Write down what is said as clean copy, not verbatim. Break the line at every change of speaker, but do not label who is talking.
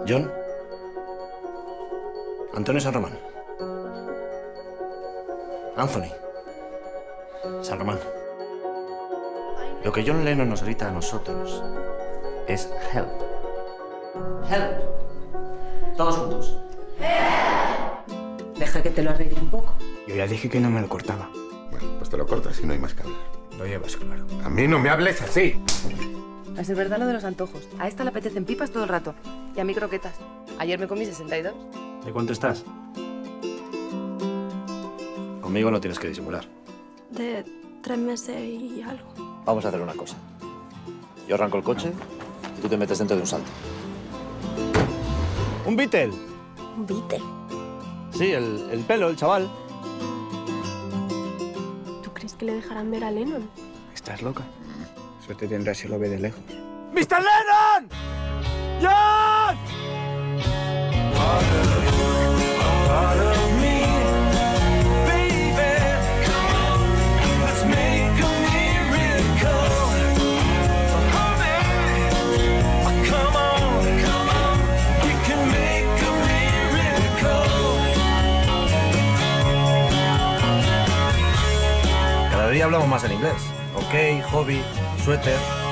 John. Antonio San Román. Anthony San Román. Lo que John Lennon nos grita a nosotros es help. Help. Todos juntos.
Deja que te lo arregle un poco.
Yo ya dije que no me lo cortaba.
Bueno, pues te lo cortas y no hay más que hablar.
Lo llevas claro.
A mí no me hables así.
A ser verdad lo de los antojos. A esta le apetecen pipas todo el rato. Y a mí croquetas. Ayer me comí 62.
¿De cuánto estás? Conmigo no tienes que disimular.
De 3 meses y algo.
Vamos a hacer una cosa. Yo arranco el coche y tú te metes dentro de un salto.
¿Un Beatle?
¿Un Beatle?
Sí, el pelo, el chaval.
¿Tú crees que le dejarán ver a Lennon?
¿Estás loca? Suerte tendrás si lo ve de lejos.
¡Mr. Lennon! ¡John!
Cada día hablamos más en inglés. Ok, hobby, suéter.